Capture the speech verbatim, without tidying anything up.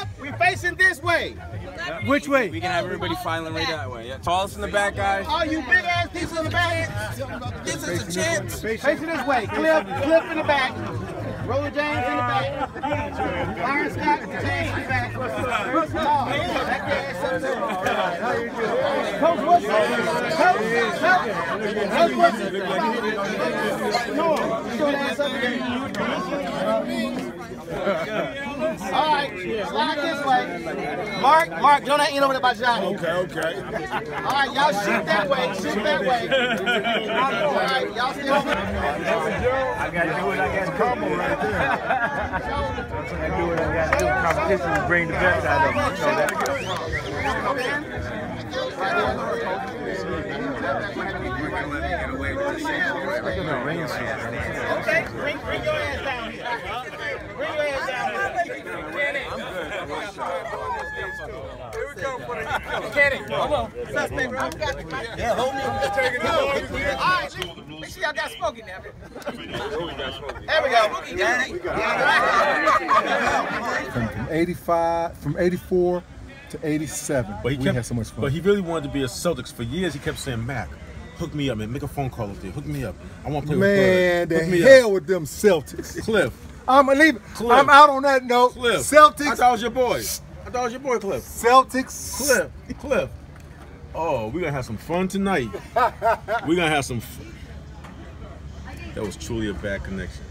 We facing this way. Which way? We can have everybody filing right that way. Yeah. Tallest in the back, guys. All you big ass people in the back. This is a chance. Facing this way. Cliff, Cliff in the back. Roller James in the back. Byron Scott, James in the back. Come on. Back your ass up there. How you doing? Coach Woodson. Coach, Coach Woodson. Come on. Show that ass up here. All right, slide this way. Mark, Mark, Jonah ain't over there by Johnny. Okay, okay. All right, y'all shoot that way, shoot that way. All right, y'all stay over there. I got to do what I got to combo right there. I do what I got to do. Competition to bring the best out of them. You know that. Okay, bring, bring your ass down here. Bring your ass down here. Here we go for the Kenny, come on. Suspect, bro. Yeah, hold me. All right, make sure y'all got Smokey now. There we go. From, from eighty-five, from eighty-four to eighty-seven. But he we kept, had so much fun. But he really wanted to be a Celtics. For years, he kept saying, Mac, hook me up, man. Make a phone call up there. Hook me up. I want to play Man, with Bird. the Hook me hell up. with them Celtics. Cliff. I'm leaving. Cliff. I'm out on that note. Cliff. Celtics. I thought it was your boy. I thought it was your boy, Cliff. Celtics. Cliff. Cliff. Oh, we're going to have some fun tonight. We're going to have some fun. That was truly a bad connection.